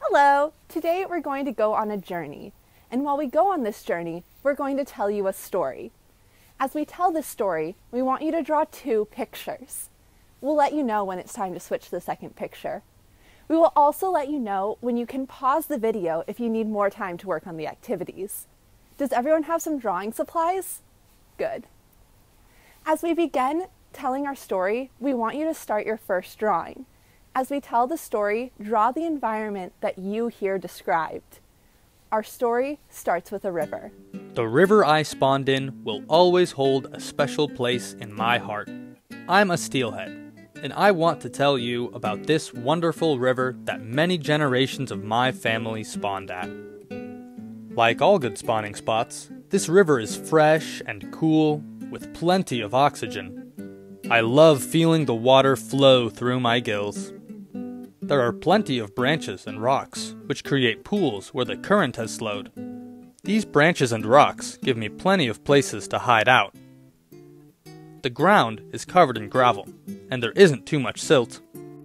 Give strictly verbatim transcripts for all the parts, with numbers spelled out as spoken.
Hello! Today we're going to go on a journey, and while we go on this journey, we're going to tell you a story. As we tell this story, we want you to draw two pictures. We'll let you know when it's time to switch to the second picture. We will also let you know when you can pause the video if you need more time to work on the activities. Does everyone have some drawing supplies? Good. As we begin telling our story, we want you to start your first drawing. As we tell the story, draw the environment that you hear described. Our story starts with a river. The river I spawned in will always hold a special place in my heart. I'm a steelhead, and I want to tell you about this wonderful river that many generations of my family spawned at. Like all good spawning spots, this river is fresh and cool, with plenty of oxygen. I love feeling the water flow through my gills. There are plenty of branches and rocks, which create pools where the current has slowed. These branches and rocks give me plenty of places to hide out. The ground is covered in gravel, and there isn't too much silt.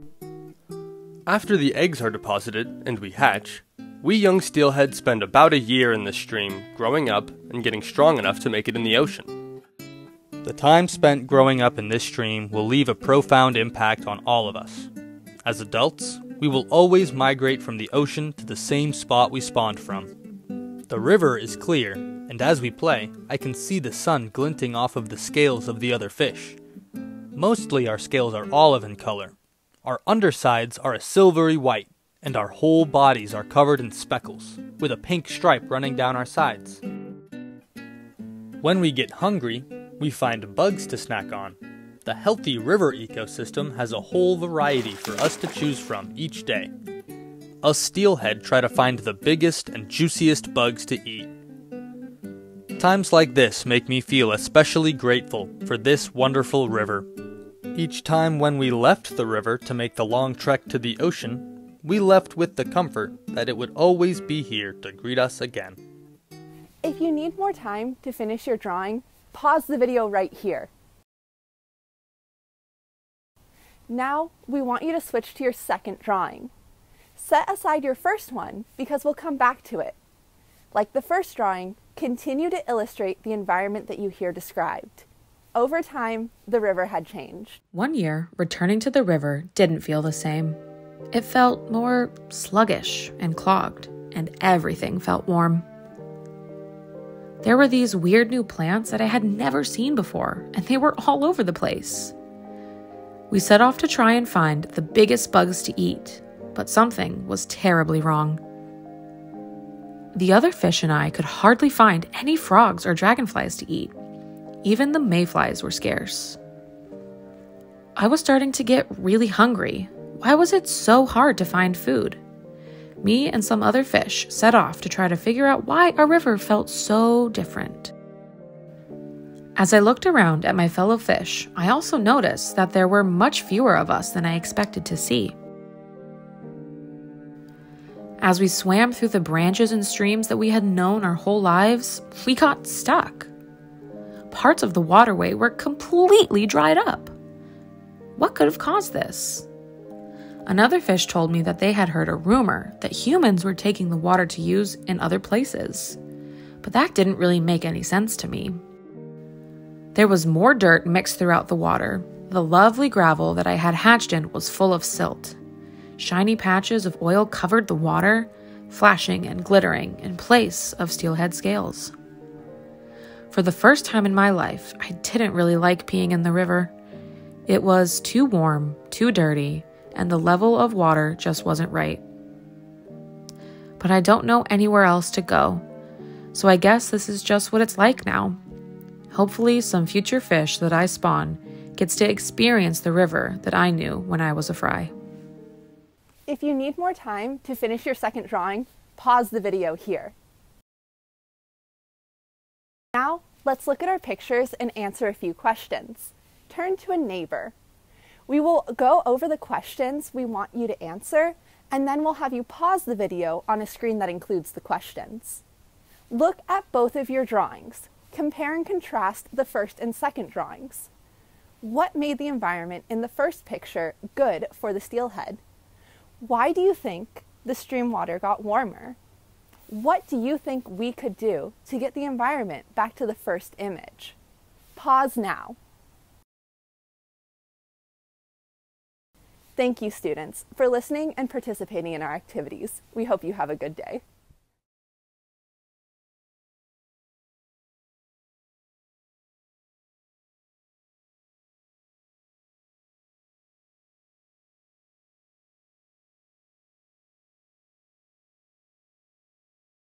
After the eggs are deposited and we hatch, we young steelheads spend about a year in the stream, growing up and getting strong enough to make it in the ocean. The time spent growing up in this stream will leave a profound impact on all of us. As adults, we will always migrate from the ocean to the same spot we spawned from. The river is clear, and as we play, I can see the sun glinting off of the scales of the other fish. Mostly our scales are olive in color. Our undersides are a silvery white, and our whole bodies are covered in speckles, with a pink stripe running down our sides. When we get hungry, we find bugs to snack on. The healthy river ecosystem has a whole variety for us to choose from each day. Us steelhead try to find the biggest and juiciest bugs to eat. Times like this make me feel especially grateful for this wonderful river. Each time when we left the river to make the long trek to the ocean, we left with the comfort that it would always be here to greet us again. If you need more time to finish your drawing, pause the video right here. Now, we want you to switch to your second drawing. Set aside your first one because we'll come back to it. Like the first drawing, continue to illustrate the environment that you hear described. Over time, the river had changed. One year, returning to the river didn't feel the same. It felt more sluggish and clogged, and everything felt warm. There were these weird new plants that I had never seen before, and they were all over the place. We set off to try and find the biggest bugs to eat, but something was terribly wrong. The other fish and I could hardly find any frogs or dragonflies to eat. Even the mayflies were scarce. I was starting to get really hungry. Why was it so hard to find food? Me and some other fish set off to try to figure out why our river felt so different. As I looked around at my fellow fish, I also noticed that there were much fewer of us than I expected to see. As we swam through the branches and streams that we had known our whole lives, we got stuck. Parts of the waterway were completely dried up. What could have caused this? Another fish told me that they had heard a rumor that humans were taking the water to use in other places, but that didn't really make any sense to me. There was more dirt mixed throughout the water. The lovely gravel that I had hatched in was full of silt. Shiny patches of oil covered the water, flashing and glittering in place of steelhead scales. For the first time in my life, I didn't really like peeing in the river. It was too warm, too dirty, and the level of water just wasn't right. But I don't know anywhere else to go, so I guess this is just what it's like now. Hopefully, some future fish that I spawn gets to experience the river that I knew when I was a fry. If you need more time to finish your second drawing, pause the video here. Now, let's look at our pictures and answer a few questions. Turn to a neighbor. We will go over the questions we want you to answer, and then we'll have you pause the video on a screen that includes the questions. Look at both of your drawings. Compare and contrast the first and second drawings. What made the environment in the first picture good for the steelhead? Why do you think the stream water got warmer. What do you think we could do to get the environment back to the first image? Pause now. Thank you, students, for listening and participating in our activities. We hope you have a good day.